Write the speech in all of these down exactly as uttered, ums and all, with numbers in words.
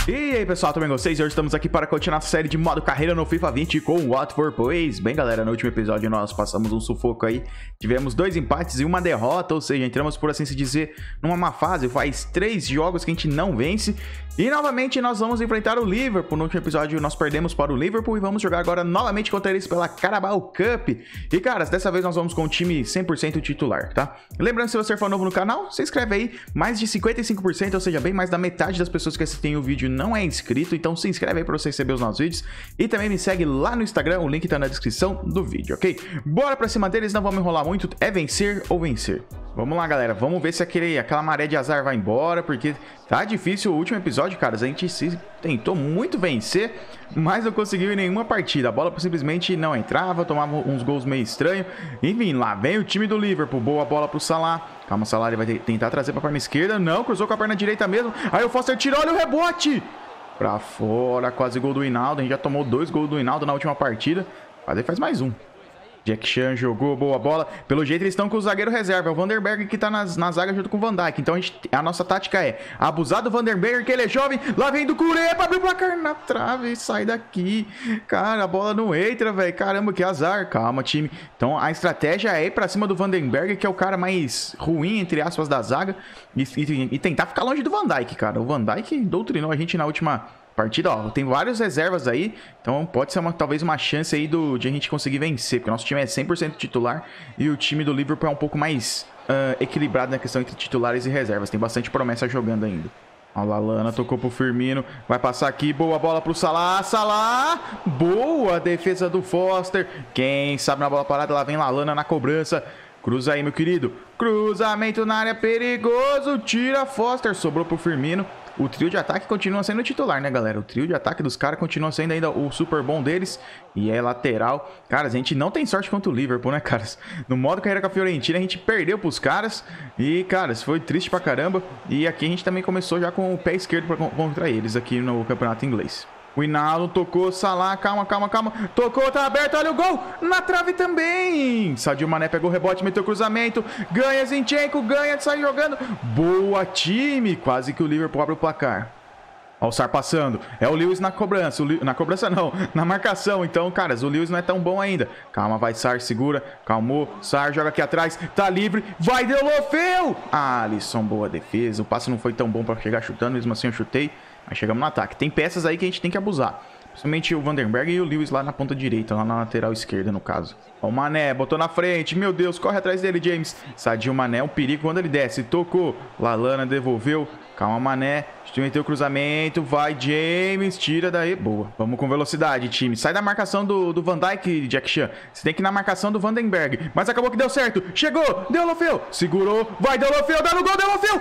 E aí pessoal, tudo bem com vocês? Hoje estamos aqui para continuar a série de modo carreira no FIFA vinte com o Watford Boys. Bem galera, no último episódio nós passamos um sufoco aí, tivemos dois empates e uma derrota, ou seja, entramos por assim se dizer numa má fase. Faz três jogos que a gente não vence e novamente nós vamos enfrentar o Liverpool. No último episódio nós perdemos para o Liverpool e vamos jogar agora novamente contra eles pela Carabao Cup. E caras, dessa vez nós vamos com o time cem por cento titular, tá? Lembrando, se você for novo no canal, se inscreve aí. Mais de cinquenta e cinco por cento, ou seja, bem mais da metade das pessoas que assistem o vídeo não é inscrito, então se inscreve aí para você receber os nossos vídeos e também me segue lá no Instagram, o link tá na descrição do vídeo, ok? Bora pra cima deles, não vamos enrolar muito, é vencer ou vencer. Vamos lá galera, vamos ver se aquele, aquela maré de azar vai embora, porque tá difícil o último episódio, caras, a gente se tentou muito vencer, mas não conseguiu em nenhuma partida, a bola simplesmente não entrava, tomava uns gols meio estranhos, enfim, lá vem o time do Liverpool, boa bola pro Salah, calma, o Salah ele vai tentar trazer pra perna esquerda, não, cruzou com a perna direita mesmo, aí o Foster tirou, olha o rebote! Pra fora, quase gol do Hinaldo, a gente já tomou dois gols do Hinaldo na última partida, quase faz mais um. Jack Chan jogou, boa bola. Pelo jeito eles estão com o zagueiro reserva. É o Vandenberg que tá nas, na zaga junto com o Van Dijk. Então a, gente, a nossa tática é abusar do Vandenberg, que ele é jovem. Lá vem do Curé pra abrir o placar na trave. Sai daqui. Cara, a bola não entra, velho. Caramba, que azar. Calma, time. Então a estratégia é ir pra cima do Vandenberg, que é o cara mais ruim, entre aspas, da zaga. E, e, e tentar ficar longe do Van Dijk, cara. O Van Dijk doutrinou a gente na última partida, ó, tem várias reservas aí, então pode ser uma, talvez uma chance aí do, de a gente conseguir vencer, porque o nosso time é cem por cento titular e o time do Liverpool é um pouco mais uh, equilibrado na questão entre titulares e reservas, tem bastante promessa jogando ainda. Ó, Lallana tocou pro Firmino, vai passar aqui, boa bola pro Salah, Salah, boa defesa do Foster, quem sabe na bola parada, lá vem Lallana na cobrança, cruza aí meu querido, cruzamento na área perigoso, tira Foster, sobrou pro Firmino. O trio de ataque continua sendo titular, né, galera? O trio de ataque dos caras continua sendo ainda o super bom deles. E é lateral. Cara, a gente não tem sorte contra o Liverpool, né, caras? No modo carreira com a Fiorentina, a gente perdeu pros caras. E, cara, isso foi triste pra caramba. E aqui a gente também começou já com o pé esquerdo pra, contra eles aqui no campeonato inglês. O Hinaldo tocou, Salah, calma, calma, calma. Tocou, tá aberto, olha o gol. Na trave também. Sadio Mané pegou o rebote, meteu o cruzamento. Ganha Zinchenko, ganha, sai jogando. Boa, time. Quase que o Liverpool abre o placar. Ó o Sar passando. É o Lewis na cobrança. O Lewis, na cobrança não, na marcação. Então, caras, o Lewis não é tão bom ainda. Calma, vai Sar, segura. Calmou. Sar joga aqui atrás. Tá livre. Vai, Deulofeu. Ah, Alisson, boa defesa. O passe não foi tão bom pra chegar chutando. Mesmo assim eu chutei. Mas chegamos no ataque. Tem peças aí que a gente tem que abusar. Principalmente o Vandenberg e o Lewis lá na ponta direita. Lá na lateral esquerda, no caso. Ó, o Mané botou na frente. Meu Deus, corre atrás dele, James. Sadio Mané é um perigo quando ele desce. Tocou. Lallana devolveu. Calma, Mané. Meteu o cruzamento. Vai, James. Tira daí. Boa. Vamos com velocidade, time. Sai da marcação do, do Van Dijk, Jack Chan. Você tem que ir na marcação do Vandenberg. Mas acabou que deu certo. Chegou. Deulofeu. Segurou. Vai, Deulofeu. Dá no gol, Deulofeu.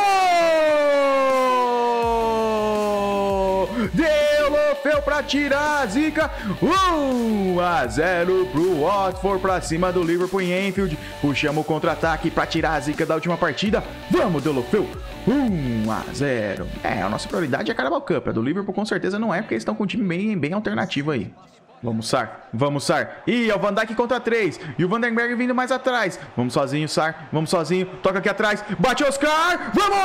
Vamos! Deulofeu pra tirar a zica. um a zero pro Watford pra cima do Liverpool em Anfield. Puxamos o contra-ataque pra tirar a zica da última partida. Vamos, Deulofeu. um a zero. É, a nossa prioridade é a Carabao Cup. A do Liverpool com certeza não é, porque eles estão com um time bem, bem alternativo aí. Vamos, Sar. Vamos, Sar. Ih, é o Van Dijk contra três. E o Vandenberg vindo mais atrás. Vamos sozinho, Sar. Vamos sozinho. Toca aqui atrás. Bate, Oscar. Vamos!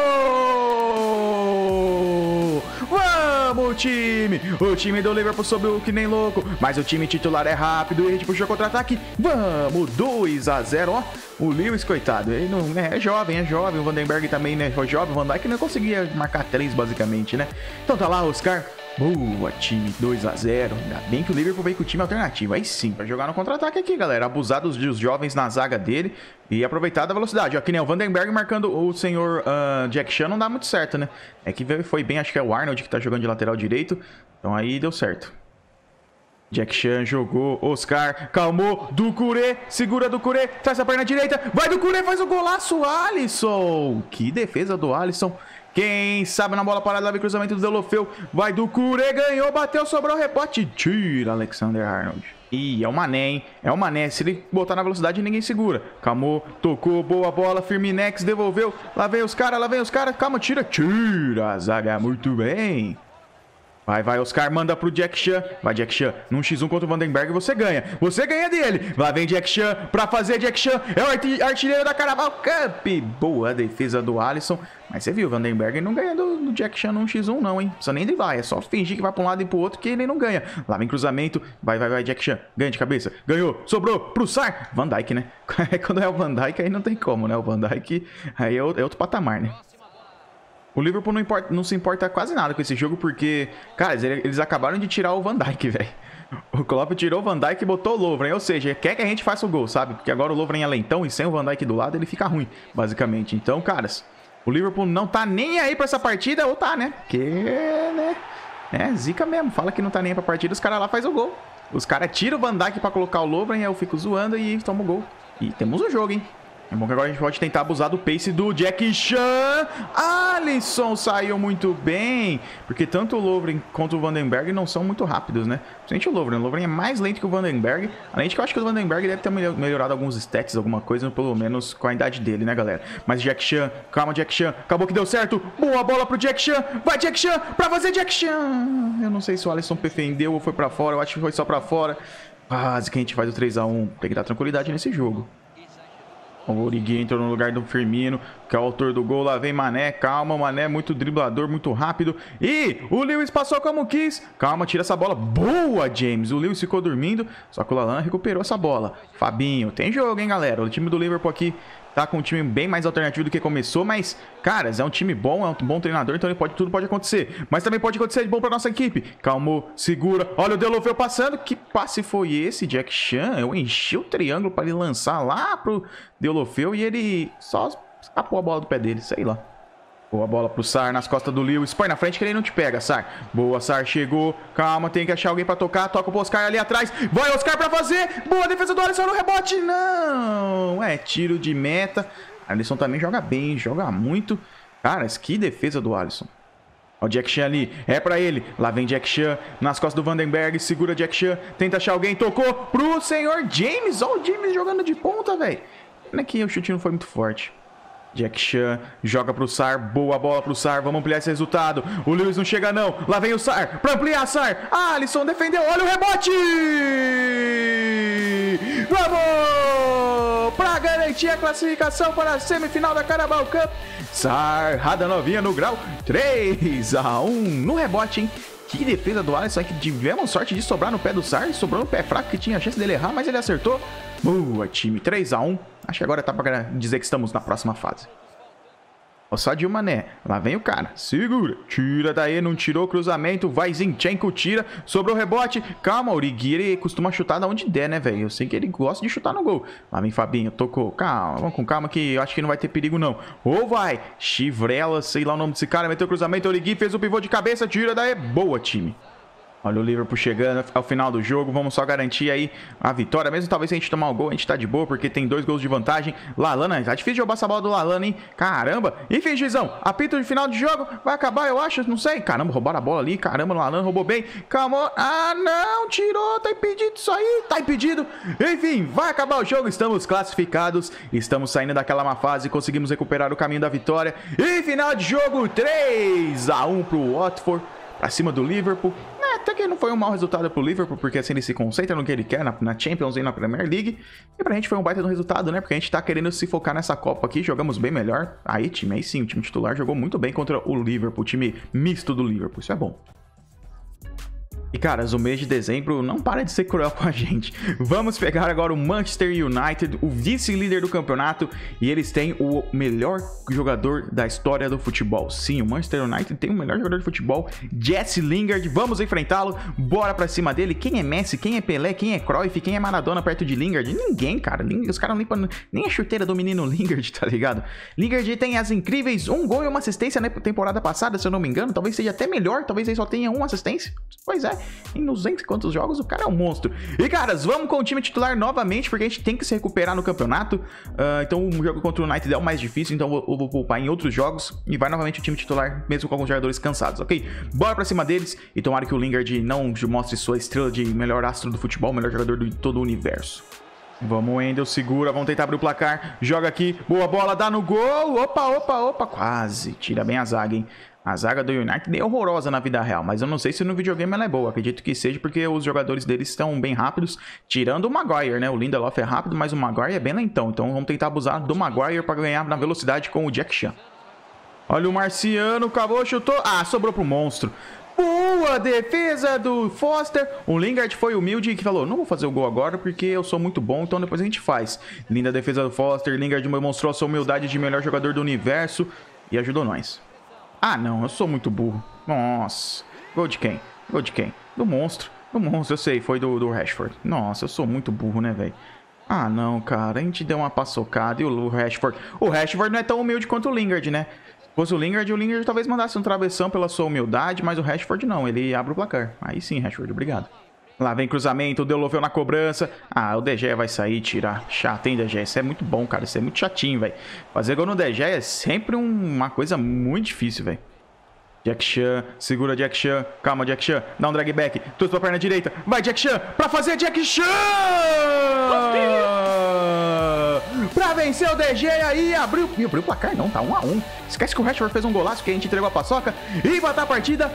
Vamos, time! O time do Liverpool subiu que nem louco. Mas o time titular é rápido e a gente puxou contra-ataque. Vamos! dois a zero, ó. O Lewis, coitado, ele não é, é jovem, é jovem. O Vandenberg também, né? Foi jovem. O Van Dijk não conseguia marcar três, basicamente, né? Então tá lá, Oscar. Boa, time, dois a zero. Ainda bem que o Liverpool veio com o time alternativo. Aí sim, vai jogar no contra-ataque aqui, galera. Abusar dos, dos jovens na zaga dele e aproveitar da velocidade. Ó, que nem o Vandenberg marcando o senhor uh, Jack Chan não dá muito certo, né? É que foi bem, acho que é o Arnold que tá jogando de lateral direito. Então aí deu certo. Jack Chan jogou, Oscar, calmou, Doucouré, segura Doucouré, traz a perna direita, vai Doucouré, faz o golaço, Alisson. Que defesa do Alisson. Quem sabe na bola parada, lá vem cruzamento do Deulofeu, vai Doucouré, ganhou, bateu, sobrou o rebote, tira Alexander Arnold. Ih, é o Mané, hein? É o Mané, se ele botar na velocidade ninguém segura. Calmou, tocou, boa bola, Firminex, devolveu, lá vem os caras, lá vem os caras, calma, tira, tira a zaga, muito bem. Vai, vai, Oscar, manda pro Jack Chan. Vai, Jack Chan, num xis um contra o Vandenberg, você ganha. Você ganha dele. Lá vem Jack Chan pra fazer Jack Chan. É o artilheiro da Carnaval Cup. Boa defesa do Alisson. Mas você viu, o Vandenberg não ganha do, do Jack Chan num xis um não, hein? Não precisa nem driblar, é só fingir que vai pra um lado e pro outro que ele não ganha. Lá vem cruzamento. Vai, vai, vai, Jack Chan. Ganha de cabeça. Ganhou. Sobrou pro Sar. Van Dijk, né? Quando é o Van Dijk, aí não tem como, né? O Van Dijk aí é outro patamar, né? O Liverpool não, importa, não se importa quase nada com esse jogo, porque, cara, eles acabaram de tirar o Van Dijk, velho. O Klopp tirou o Van Dijk e botou o Lovren, ou seja, quer que a gente faça o gol, sabe? Porque agora o Lovren é lentão e sem o Van Dijk do lado ele fica ruim, basicamente. Então, caras, o Liverpool não tá nem aí pra essa partida, ou tá, né? Porque, né? É, zica mesmo. Fala que não tá nem aí pra partida, os caras lá fazem o gol. Os caras tiram o Van Dijk pra colocar o Lovren, aí eu fico zoando e tomo o gol. E temos o jogo, hein? É bom que agora a gente pode tentar abusar do pace do Jack Chan. Alisson saiu muito bem. Porque tanto o Lovren quanto o Vandenberg não são muito rápidos, né? Principalmente o Lovren. O Lovren é mais lento que o Vandenberg. Além de que eu acho que o Vandenberg deve ter melhorado alguns stats, alguma coisa, pelo menos com a idade dele, né, galera? Mas Jack Chan, calma, Jack Chan. Acabou que deu certo. Boa bola pro Jack Chan. Vai, Jack Chan, pra fazer Jack Chan. Eu não sei se o Alisson defendeu ou foi pra fora. Eu acho que foi só pra fora. Quase que a gente faz o três a um. Tem que dar tranquilidade nesse jogo. O Origi entrou no lugar do Firmino, que é o autor do gol. Lá vem Mané, calma, Mané, muito driblador, muito rápido. E o Lewis passou como quis. Calma, tira essa bola. Boa, James. O Lewis ficou dormindo, só que o Lallana recuperou essa bola. Fabinho, tem jogo, hein, galera? O time do Liverpool aqui tá com um time bem mais alternativo do que começou, mas, caras, é um time bom, é um bom treinador, então ele pode, tudo pode acontecer. Mas também pode acontecer de bom pra nossa equipe. Calmou, segura. Olha o Deulofeu passando. Que passe foi esse, Jack Chan? Eu enchi o triângulo pra ele lançar lá pro Deulofeu e ele só escapou a bola do pé dele, sei lá. Boa bola pro Sar nas costas do Lewis. Põe na frente que ele não te pega, Sar. Boa, Sar, chegou. Calma, tem que achar alguém pra tocar. Toca pro Oscar ali atrás. Vai, Oscar, pra fazer. Boa defesa do Alisson no rebote. Não. É tiro de meta. Alisson também joga bem, joga muito. Caras, que defesa do Alisson. Ó o Jack Chan ali. É pra ele. Lá vem Jack Chan nas costas do Vandenberg. Segura Jack Chan. Tenta achar alguém. Tocou pro senhor James. Ó o James jogando de ponta, velho. Pena que o chute não foi muito forte. Jack Chan joga pro Sar, boa bola pro Sar, vamos ampliar esse resultado. O Lewis não chega não, lá vem o Sar, pra ampliar Sar. Ah, Alisson defendeu, olha o rebote! Vamos! Pra garantir a classificação para a semifinal da Carabao Cup. Sar, rada novinha no grau, três a um no rebote, hein? Que defesa do Alisson, que tivemos sorte de sobrar no pé do Sar, sobrou no pé fraco que tinha a chance dele errar, mas ele acertou. Boa, time, três a um. Acho que agora tá pra dizer que estamos na próxima fase. Ó, só de Mané. Lá vem o cara. Segura. Tira daí. Não tirou o cruzamento. Vai Zinchenko. Tira. Sobrou o rebote. Calma. O Origi, ele costuma chutar da onde der, né, velho? Eu sei que ele gosta de chutar no gol. Lá vem Fabinho. Tocou. Calma. Vamos com calma que eu acho que não vai ter perigo, não. Ou vai. Chivrela. Sei lá o nome desse cara. Meteu o cruzamento. O Origi fez o pivô de cabeça. Tira daí. Boa, time. Olha o Liverpool chegando ao final do jogo. Vamos só garantir aí a vitória. Mesmo talvez se a gente tomar o gol, a gente tá de boa, porque tem dois gols de vantagem. Lallana, tá difícil de roubar essa bola do Lallana, hein? Caramba. Enfim, Gizão, apito de final de jogo. Vai acabar, eu acho, não sei. Caramba, roubaram a bola ali. Caramba, o Lallana roubou bem. Calma. Ah, não, tirou. Tá impedido isso aí. Tá impedido. Enfim, vai acabar o jogo. Estamos classificados. Estamos saindo daquela má fase. Conseguimos recuperar o caminho da vitória. E final de jogo, três a um pro Watford. Pra cima do Liverpool. Até que não foi um mau resultado pro Liverpool, porque assim ele se concentra no que ele quer, na, na Champions e na Premier League. E pra gente foi um baita do resultado, né? Porque a gente tá querendo se focar nessa Copa aqui, jogamos bem melhor. Aí, time, aí sim, o time titular jogou muito bem contra o Liverpool, o time misto do Liverpool, isso é bom. E, caras, o mês de dezembro não para de ser cruel com a gente. Vamos pegar agora o Manchester United, o vice-líder do campeonato, e eles têm o melhor jogador da história do futebol. Sim, o Manchester United tem o melhor jogador de futebol, Jesse Lingard. Vamos enfrentá-lo, bora pra cima dele. Quem é Messi, quem é Pelé, quem é Cruyff, quem é Maradona perto de Lingard? Ninguém, cara. Os caras não limpam nem a chuteira do menino Lingard, tá ligado? Lingard tem as incríveis um gol e uma assistência na temporada passada, se eu não me engano. Talvez seja até melhor, talvez ele só tenha uma assistência. Pois é. Em duzentos e quantos jogos, o cara é um monstro. E, caras, vamos com o time titular novamente, porque a gente tem que se recuperar no campeonato. Uh, então, o jogo contra o United é o mais difícil, então eu vou, vou poupar em outros jogos. E vai novamente o time titular, mesmo com alguns jogadores cansados, ok? Bora pra cima deles. E tomara que o Lingard não mostre sua estrela de melhor astro do futebol, melhor jogador de todo o universo. Vamos, Wendel, segura, vamos tentar abrir o placar. Joga aqui, boa bola, dá no gol. Opa, opa, opa, quase. Tira bem a zaga, hein? A zaga do United é horrorosa na vida real, mas eu não sei se no videogame ela é boa. Acredito que seja porque os jogadores deles estão bem rápidos, tirando o Maguire, né? O Lindelof é rápido, mas o Maguire é bem lentão. Então vamos tentar abusar do Maguire para ganhar na velocidade com o Jack Chan. Olha o Marciano, acabou, chutou. Ah, sobrou pro monstro. Boa defesa do Foster. O Lingard foi humilde e falou, não vou fazer o gol agora porque eu sou muito bom, então depois a gente faz. Linda defesa do Foster. Lingard demonstrou a sua humildade de melhor jogador do universo e ajudou nós. Ah, não, eu sou muito burro. Nossa. Gol de quem? Gol de quem? Do monstro. Do monstro, eu sei, foi do, do Rashford. Nossa, eu sou muito burro, né, velho? Ah, não, cara, a gente deu uma paçocada e o Rashford... O Rashford não é tão humilde quanto o Lingard, né? Se fosse o Lingard, o Lingard talvez mandasse um travessão pela sua humildade, mas o Rashford não, ele abre o placar. Aí sim, Rashford, obrigado. Lá vem cruzamento, o Deulofeu na cobrança. Ah, o De Gea vai sair e tirar. Chato, hein, De Gea? Isso é muito bom, cara. Isso é muito chatinho, velho. Fazer gol no De Gea é sempre um, uma coisa muito difícil, velho. Jack Chan, segura Jack Chan. Calma, Jack Chan. Dá um drag back. Tudo pra perna direita. Vai, Jack Chan, pra fazer Jack Chan! Pra vencer o De Gea e abriu... Ih, abriu o placar não, tá um a um. Esquece que o Rashford fez um golaço que a gente entregou a paçoca. E matar a partida.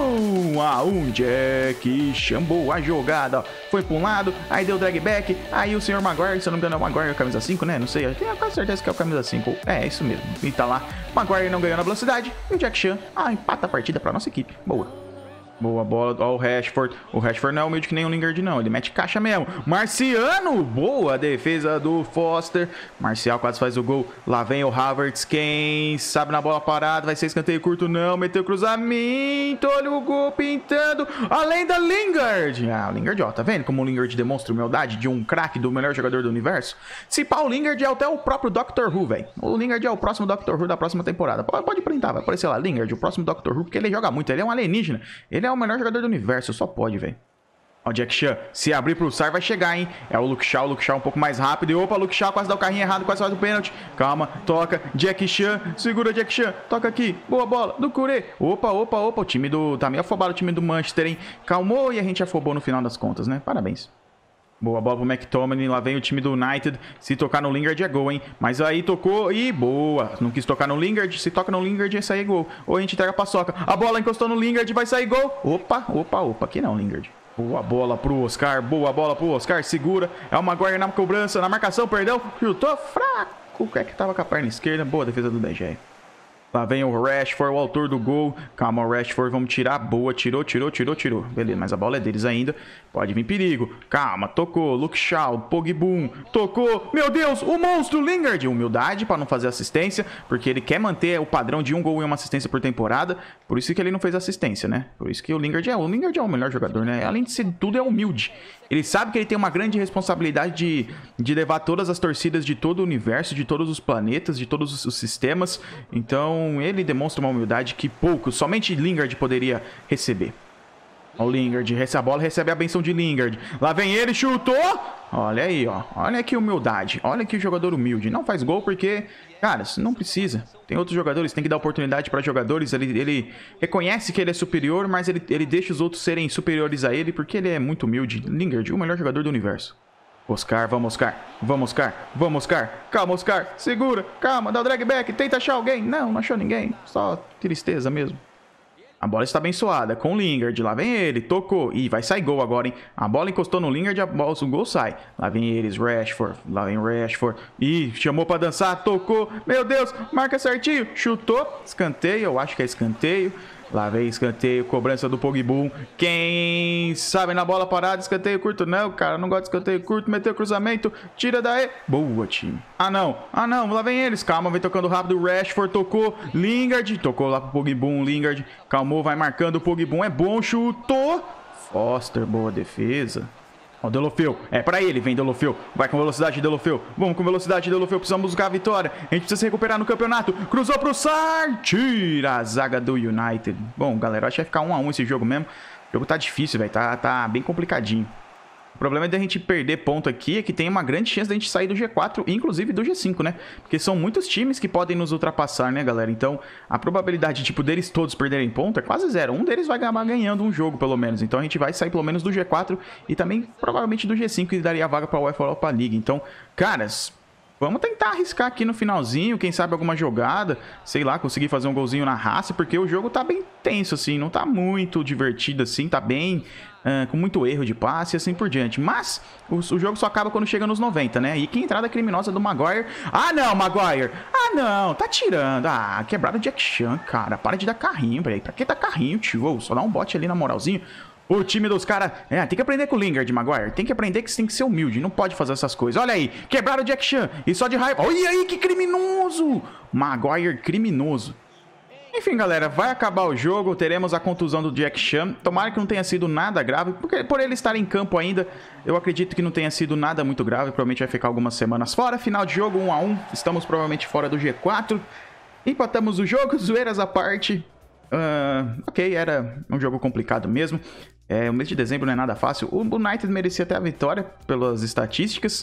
um a um. Jack Chan, boa a jogada. Foi pra um lado, aí deu drag back. Aí o senhor Maguire, se eu não me engano é o Maguire, camisa cinco, né? Não sei, eu tenho quase certeza que é o camisa cinco. É, isso mesmo. E tá lá. Maguire não ganhou na velocidade. E o Jack Chan, ah, empata a partida pra nossa equipe. Boa. Boa bola, ó o Rashford. O Rashford não é humilde que nem o Lingard, não. Ele mete caixa mesmo. Marciano, boa defesa do Foster. Marcial quase faz o gol. Lá vem o Havertz. Quem sabe na bola parada. Vai ser escanteio curto, não. Meteu cruzamento. Olha o gol pintando. Além da Lingard. Ah, o Lingard, ó. Tá vendo como o Lingard demonstra humildade de um craque, do melhor jogador do universo? Se pá, o Lingard é até o próprio doutor Who, velho. O Lingard é o próximo doutor Who da próxima temporada. Pode, pode printar, vai aparecer lá. Lingard, o próximo doutor Who, porque ele joga muito. Ele é um alienígena. Ele é o melhor jogador do universo, só pode, velho. Ó, o Jack Chan, se abrir pro Sar vai chegar, hein? É o Luke Shaw, o Luke Shaw um pouco mais rápido. E opa, Luke Shaw quase dá o carrinho errado, quase faz o pênalti. Calma, toca, Jack Chan, segura Jack Chan, toca aqui, boa bola, do Curê. Opa, opa, opa, o time do... Tá meio afobado o time do Manchester, hein? Calmou e a gente afobou no final das contas, né? Parabéns. Boa bola pro McTominay, lá vem o time do United. Se tocar no Lingard é gol, hein? Mas aí tocou e boa. Não quis tocar no Lingard, se toca no Lingard ia sair gol. Ou a gente entrega a paçoca. A bola encostou no Lingard, vai sair gol. Opa, opa, opa, aqui não, Lingard. Boa bola pro Oscar, boa bola pro Oscar, segura. É o Maguire na cobrança, na marcação, perdão. Chutou fraco, é que tava com a perna esquerda. Boa defesa do De Gea. Lá vem o Rashford, o autor do gol. Calma, o Rashford, vamos tirar. Boa, tirou, tirou, tirou, tirou. Beleza, mas a bola é deles ainda. Pode vir perigo. Calma, tocou. Luke Shaw, Pogba, tocou. Meu Deus, o monstro Lingard. Humildade para não fazer assistência, porque ele quer manter o padrão de um gol e uma assistência por temporada. Por isso que ele não fez assistência, né? Por isso que o Lingard é o Lingard é o melhor jogador, né? Além de ser tudo, é humilde. Ele sabe que ele tem uma grande responsabilidade de, de levar todas as torcidas de todo o universo, de todos os planetas, de todos os, os sistemas. Então, ele demonstra uma humildade que poucos, somente Lingard poderia receber. Ó, o Lingard, recebe a bola, recebe a benção de Lingard. Lá vem ele, chutou! Olha aí, ó. Olha que humildade. Olha que jogador humilde. Não faz gol porque, cara, não precisa. Tem outros jogadores, tem que dar oportunidade para jogadores. Ele, ele reconhece que ele é superior, mas ele, ele deixa os outros serem superiores a ele porque ele é muito humilde. Lingard, o melhor jogador do universo. Oscar, vamos Oscar, vamos Oscar, vamos Oscar, calma Oscar, segura, calma, dá o drag back, tenta achar alguém. Não, não achou ninguém, só tristeza mesmo. A bola está abençoada com o Lingard, lá vem ele, tocou, e vai sair gol agora, hein. A bola encostou no Lingard, a bola, o gol sai. Lá vem eles, Rashford, lá vem Rashford, e chamou para dançar, tocou, meu Deus, marca certinho, chutou, escanteio, eu acho que é escanteio. Lá vem escanteio, cobrança do Pogba. Quem sabe na bola parada, escanteio curto. Não, cara, não gosta de escanteio curto. Meteu cruzamento, tira daí. Boa, time. Ah, não. Ah, não. Lá vem eles. Calma, vem tocando rápido. Rashford tocou. Lingard. Tocou lá pro Pogba. Lingard. Calmou, vai marcando. O Pogba é bom. Chutou. Foster, boa defesa. Ó, o Deulofeu, é pra ele, vem Deulofeu, vai com velocidade Deulofeu, vamos com velocidade Deulofeu, precisamos buscar a vitória, a gente precisa se recuperar no campeonato, cruzou pro Sar, tira a zaga do United. Bom, galera, acho que vai ficar um a um esse jogo mesmo, o jogo tá difícil, velho, tá, tá bem complicadinho. O problema é de a gente perder ponto aqui, é que tem uma grande chance de a gente sair do G quatro, inclusive do G cinco, né? Porque são muitos times que podem nos ultrapassar, né, galera? Então, a probabilidade, tipo, deles todos perderem ponto é quase zero. Um deles vai acabar ganhando um jogo, pelo menos. Então, a gente vai sair, pelo menos, do G quatro e também, provavelmente, do G cinco, que daria a vaga para a UEFA Europa League. Então, caras, vamos tentar arriscar aqui no finalzinho, quem sabe alguma jogada, sei lá, conseguir fazer um golzinho na raça, porque o jogo tá bem tenso, assim, não tá muito divertido, assim, tá bem... Uh, com muito erro de passe e assim por diante. Mas o, o jogo só acaba quando chega nos noventa, né? E que entrada criminosa do Maguire. Ah, não, Maguire! Ah, não! Tá tirando. Ah, quebrado o Jack Chan, cara. Para de dar carrinho, velho. Pra que dar carrinho, tio? Oh, só dá um bote ali na moralzinho. O time dos caras... É, tem que aprender com o Lingard, Maguire. Tem que aprender que você tem que ser humilde. Não pode fazer essas coisas. Olha aí. Quebraram o Jack Chan. E só de raiva... Olha aí, que criminoso! Maguire criminoso. Enfim, galera, vai acabar o jogo, teremos a contusão do Jack Chan. Tomara que não tenha sido nada grave, porque por ele estar em campo ainda, eu acredito que não tenha sido nada muito grave. Provavelmente vai ficar algumas semanas fora. Final de jogo, um a um. Estamos provavelmente fora do G quatro. Empatamos o jogo, zoeiras à parte. Uh, ok, era um jogo complicado mesmo. É, o mês de dezembro não é nada fácil. O United merecia até a vitória pelas estatísticas,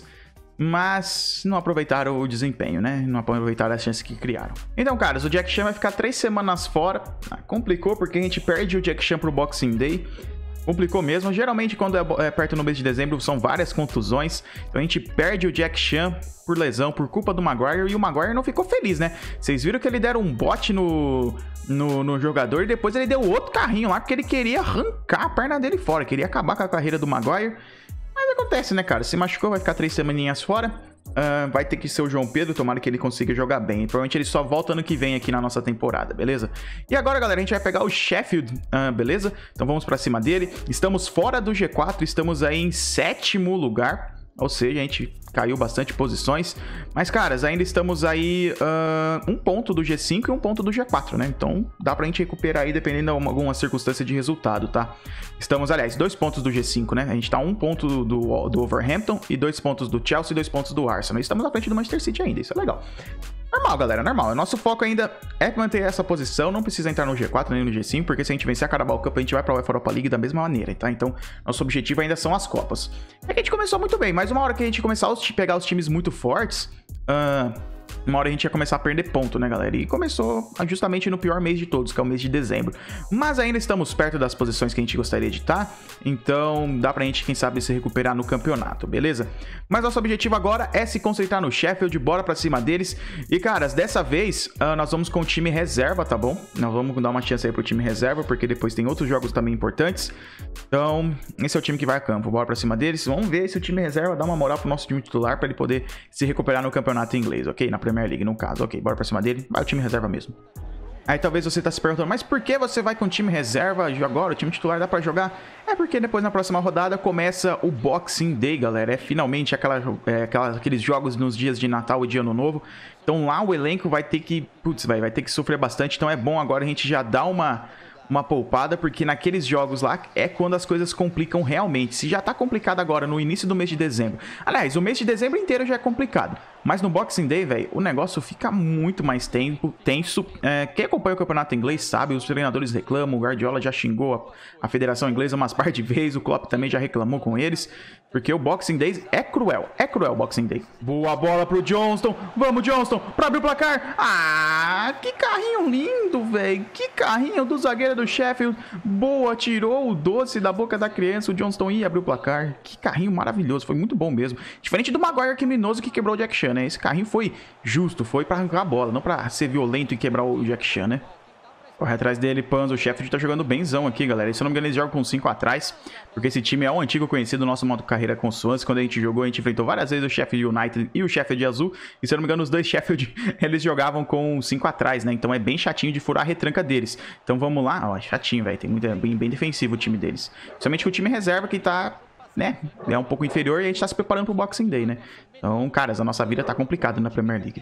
mas não aproveitaram o desempenho, né? Não aproveitaram as chances que criaram. Então, caras, o Jack Chan vai ficar três semanas fora. Ah, complicou porque a gente perde o Jack Chan pro Boxing Day. Complicou mesmo. Geralmente, quando é perto no mês de dezembro, são várias contusões. Então, a gente perde o Jack Chan por lesão, por culpa do Maguire. E o Maguire não ficou feliz, né? Vocês viram que ele deram um bote no, no, no jogador. E depois ele deu outro carrinho lá, porque ele queria arrancar a perna dele fora. Queria acabar com a carreira do Maguire. Mas acontece, né, cara? Se machucou, vai ficar três semaninhas fora. Uh, vai ter que ser o João Pedro, tomara que ele consiga jogar bem. E provavelmente ele só volta ano que vem aqui na nossa temporada, beleza? E agora, galera, a gente vai pegar o Sheffield, uh, beleza? Então vamos pra cima dele. Estamos fora do G quatro, estamos aí em sétimo lugar. Ou seja, a gente caiu bastante posições. Mas, caras, ainda estamos aí uh, um ponto do G cinco e um ponto do G quatro, né? Então, dá pra gente recuperar aí, dependendo de alguma circunstância de resultado, tá? Estamos, aliás, dois pontos do G cinco, né? A gente tá um ponto do, do, do Wolverhampton e dois pontos do Chelsea e dois pontos do Arsenal. Estamos à frente do Manchester City ainda, isso é legal. Normal, galera, normal. Nosso foco ainda é manter essa posição, não precisa entrar no G quatro nem no G cinco, porque se a gente vencer a Carabao Cup, a gente vai pra UEFA Europa League da mesma maneira, tá? Então, nosso objetivo ainda são as Copas. É que a gente começou muito bem, mas uma hora que a gente começar a pegar os times muito fortes, uh, uma hora a gente ia começar a perder ponto, né, galera? E começou justamente no pior mês de todos, que é o mês de dezembro. Mas ainda estamos perto das posições que a gente gostaria de estar, então dá pra gente, quem sabe, se recuperar no campeonato, beleza? Mas nosso objetivo agora é se concentrar no Sheffield, bora pra cima deles. E, caras, dessa vez uh, nós vamos com o time reserva, tá bom? Nós vamos dar uma chance aí pro time reserva, porque depois tem outros jogos também importantes. Então, esse é o time que vai a campo, bora pra cima deles. Vamos ver se o time reserva dá uma moral pro nosso time titular pra ele poder se recuperar no campeonato inglês, ok? Na Premier League, no caso. Ok, bora pra cima dele. Vai o time reserva mesmo. Aí talvez você tá se perguntando, mas por que você vai com o time reserva agora? O time titular dá pra jogar? É porque depois na próxima rodada começa o Boxing Day, galera. É finalmente aquela, é, aquela, aqueles jogos nos dias de Natal e de Ano Novo. Então lá o elenco vai ter que... Putz, vai, vai ter que sofrer bastante. Então é bom agora a gente já dar uma... uma poupada, porque naqueles jogos lá é quando as coisas complicam realmente. Se já tá complicado agora no início do mês de dezembro, aliás, o mês de dezembro inteiro já é complicado, mas no Boxing Day, velho, o negócio fica muito mais tempo, tenso. É, quem acompanha o campeonato inglês sabe, os treinadores reclamam, o Guardiola já xingou a, a Federação Inglesa umas par de vezes, o Klopp também já reclamou com eles, porque o Boxing Day é cruel, é cruel o Boxing Day. Boa bola pro Johnston, vamos Johnston, pra abrir o placar. Ah, que carrinho lindo, velho, que carrinho do zagueiro do Sheffield. Boa, tirou o doce da boca da criança, o Johnston ia abrir o placar. Que carrinho maravilhoso, foi muito bom mesmo. Diferente do Maguire criminoso que quebrou o Jack Chan, né? Esse carrinho foi justo, foi pra arrancar a bola, não pra ser violento e quebrar o Jack Chan, né? Corre atrás dele, Panzo. O Sheffield tá jogando benzão aqui, galera. E se eu não me engano, eles jogam com cinco atrás, porque esse time é um antigo conhecido do nosso modo carreira com Swans. Quando a gente jogou, a gente enfrentou várias vezes o Sheffield United e o Sheffield Azul. E se eu não me engano, os dois Sheffield, eles jogavam com cinco atrás, né? Então é bem chatinho de furar a retranca deles. Então vamos lá. Ó, chatinho, velho. Tem muito, bem, bem defensivo o time deles. Somente que o time reserva que tá, né, é um pouco inferior e a gente tá se preparando pro Boxing Day, né? Então, caras, a nossa vida tá complicada na Premier League.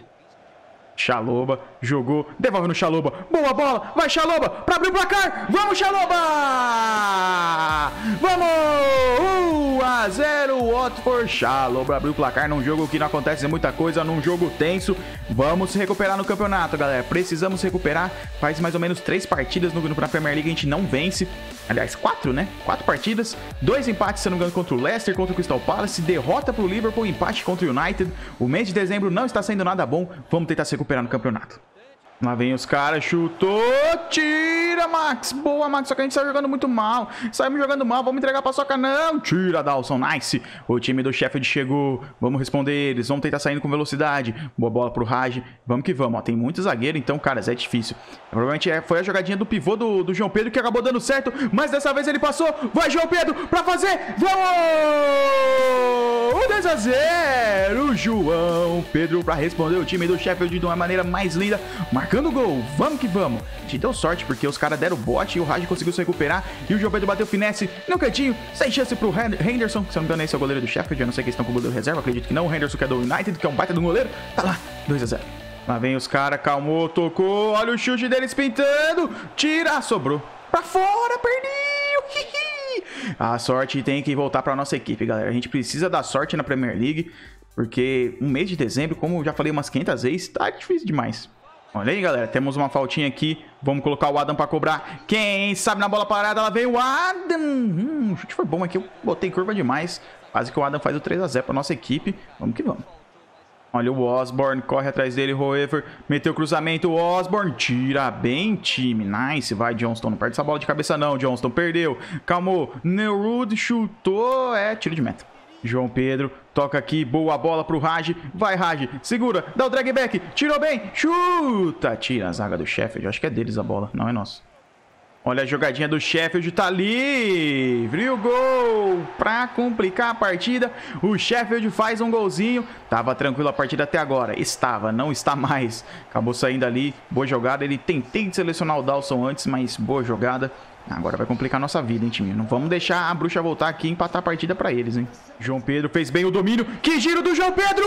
Chaloba, jogou, devolve no Chaloba, boa bola, vai Chaloba, pra abrir o placar, vamos Chaloba! Vamos! um a zero, Watford, Chaloba abriu o placar num jogo que não acontece muita coisa, num jogo tenso. Vamos se recuperar no campeonato, galera, precisamos recuperar. Faz mais ou menos três partidas no, na Premier League, a gente não vence. Aliás, quatro, né? Quatro partidas, dois empates, se não me engano, contra o Leicester, contra o Crystal Palace, derrota pro Liverpool, empate contra o United. O mês de dezembro não está sendo nada bom, vamos tentar se recuperar no campeonato. Lá vem os caras, chutou, tira, Max. Boa, Max, só que a gente tá jogando muito mal. Saímos jogando mal, vamos entregar pra Soca, não. Tira, Dawson, nice. O time do Sheffield chegou, vamos responder eles, vamos tentar sair com velocidade. Boa bola pro Raj, vamos que vamos, ó. Tem muito zagueiro, então, caras, é difícil. Provavelmente é, foi a jogadinha do pivô do, do João Pedro que acabou dando certo, mas dessa vez ele passou. Vai, João Pedro, pra fazer, vamos! dois a zero, João Pedro pra responder o time do Sheffield de uma maneira mais linda. Marcando o gol, vamos que vamos. A gente deu sorte porque os caras deram o bote e o Raj conseguiu se recuperar. E o João Pedro bateu finesse no cantinho, sem chance pro Henderson. Se eu não me engano, esse é o goleiro do Sheffield. Eu não sei quem estão com o goleiro reserva, acredito que não. O Henderson que é do United, que é um baita do goleiro. Tá lá, dois a zero. Lá vem os caras, calmou, tocou. Olha o chute deles pintando. Tira, sobrou. Pra fora, perdeu. A sorte tem que voltar pra nossa equipe, galera. A gente precisa da sorte na Premier League, porque um mês de dezembro, como eu já falei umas quinhentas vezes, tá difícil demais. Olha aí, galera, temos uma faltinha aqui. Vamos colocar o Adam pra cobrar. Quem sabe na bola parada, lá vem o Adam. Hum, o chute foi bom aqui, eu botei curva demais. Quase que o Adam faz o três a zero pra nossa equipe. Vamos que vamos. Olha o Osborne, corre atrás dele, Roever, meteu o cruzamento, o Osborne, tira bem, time, nice, vai Johnston, não perde essa bola de cabeça não, Johnston, perdeu, calmou, Nerud chutou, é, tiro de meta. João Pedro, toca aqui, boa bola pro Raj, vai Raj, segura, dá o drag back, tirou bem, chuta, tira a zaga do Sheffield, acho que é deles a bola, não é nosso. Olha a jogadinha do Sheffield, tá livre, e o gol pra complicar a partida, o Sheffield faz um golzinho, tava tranquilo a partida até agora, estava, não está mais, acabou saindo ali, boa jogada, ele tentei selecionar o Dawson antes, mas boa jogada. Agora vai complicar a nossa vida, hein, time? Não vamos deixar a bruxa voltar aqui e empatar a partida pra eles, hein? João Pedro fez bem o domínio. Que giro do João Pedro!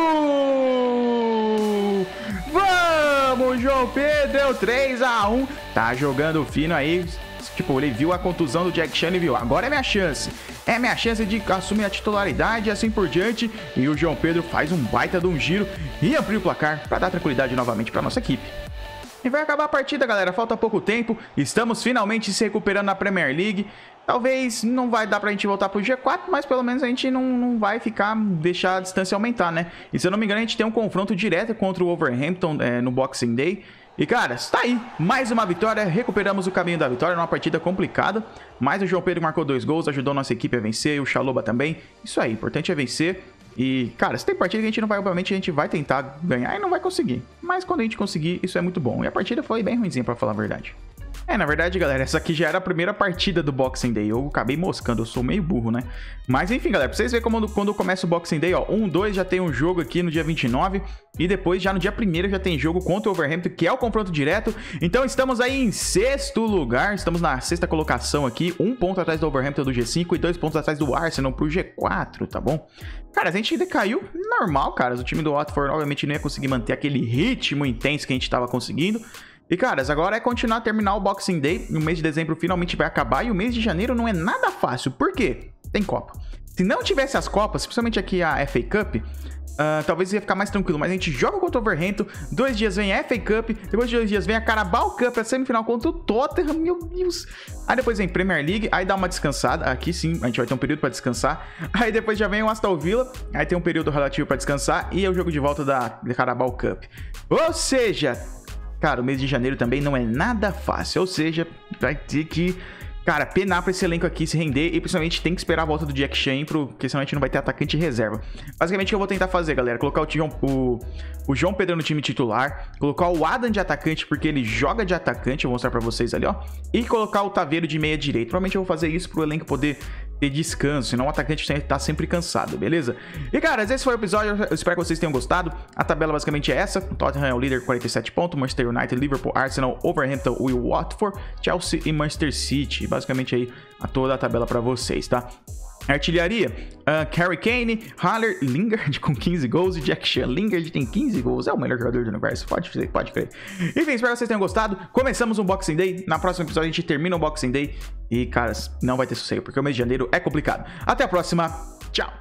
Vamos, João Pedro! É o três a um. Tá jogando fino aí. Tipo, ele viu a contusão do Jack Chan e viu. Agora é minha chance. É minha chance de assumir a titularidade e assim por diante. E o João Pedro faz um baita de um giro e amplia o placar pra dar tranquilidade novamente pra nossa equipe. E vai acabar a partida, galera. Falta pouco tempo. Estamos finalmente se recuperando na Premier League. Talvez não vai dar pra gente voltar pro G quatro, mas pelo menos a gente não, não vai ficar, deixar a distância aumentar, né? E se eu não me engano, a gente tem um confronto direto contra o Wolverhampton é, no Boxing Day. E, cara, está aí. Mais uma vitória. Recuperamos o caminho da vitória numa partida complicada. Mas o João Pedro marcou dois gols, ajudou nossa equipe a vencer. E o Chaloba também. Isso aí, o importante é vencer. E, cara, se tem partida que a gente não vai, obviamente, a gente vai tentar ganhar e não vai conseguir. Mas quando a gente conseguir, isso é muito bom. E a partida foi bem ruimzinha, pra falar a verdade. É, na verdade, galera, essa aqui já era a primeira partida do Boxing Day. Eu acabei moscando, eu sou meio burro, né? Mas enfim, galera, pra vocês verem como quando começa o Boxing Day, ó, um, dois, já tem um jogo aqui no dia vinte e nove. E depois, já no dia primeiro, já tem jogo contra o Wolverhampton, que é o confronto direto. Então, estamos aí em sexto lugar. Estamos na sexta colocação aqui. Um ponto atrás do Wolverhampton do G cinco e dois pontos atrás do Arsenal pro G quatro, tá bom? Cara, a gente decaiu normal, cara. O time do Watford, obviamente, não ia conseguir manter aquele ritmo intenso que a gente tava conseguindo. E, caras, agora é continuar, terminar o Boxing Day. O mês de dezembro finalmente vai acabar. E o mês de janeiro não é nada fácil. Por quê? Tem Copa. Se não tivesse as Copas, principalmente aqui a F A Cup, uh, talvez ia ficar mais tranquilo. Mas a gente joga contra o Wolverhampton. Dois dias vem a F A Cup. Depois de dois dias vem a Carabao Cup, a semifinal contra o Tottenham. Meu Deus. Aí depois vem Premier League. Aí dá uma descansada. Aqui sim, a gente vai ter um período pra descansar. Aí depois já vem o Aston Villa. Aí tem um período relativo pra descansar. E é o jogo de volta da, da Carabao Cup. Ou seja... Cara, o mês de janeiro também não é nada fácil, ou seja, vai ter que, cara, penar pra esse elenco aqui se render e principalmente tem que esperar a volta do Jack Chan, porque senão a gente não vai ter atacante reserva. Basicamente o que eu vou tentar fazer, galera, colocar o, João, o, o João Pedro no time titular, colocar o Adam de atacante porque ele joga de atacante, eu vou mostrar pra vocês ali, ó, e colocar o Taveiro de meia direita. Provavelmente eu vou fazer isso pro elenco poder ter descanso, senão o atacante tá sempre cansado, beleza? E, cara, esse foi o episódio, eu espero que vocês tenham gostado. A tabela basicamente é essa, o Tottenham é o líder com quarenta e sete pontos, Manchester United, Liverpool, Arsenal, Wolverhampton e Watford, Chelsea e Manchester City. Basicamente aí a toda a tabela pra vocês, tá? Artilharia, uh, Harry Kane, Haller, Lingard com quinze gols e Jack Chan. Lingard tem quinze gols, é o melhor jogador do universo, pode, pode crer. Enfim, espero que vocês tenham gostado. Começamos o Boxing Day, na próxima episódio a gente termina o Boxing Day. E, caras, não vai ter sossego, porque o mês de janeiro é complicado. Até a próxima, tchau!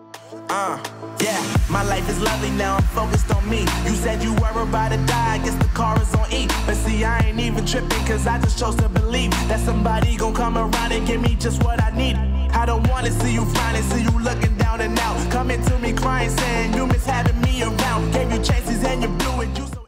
Uh, yeah, my life is lovely now, I'm focused on me. You said you were about to die, I guess the car is on E. But see, I ain't even tripping, cause I just chose to believe that somebody gon' come around and give me just what I need. I don't wanna see you flying, see you looking down and out, coming to me crying, saying you miss having me around. Gave you chances and you blew it, you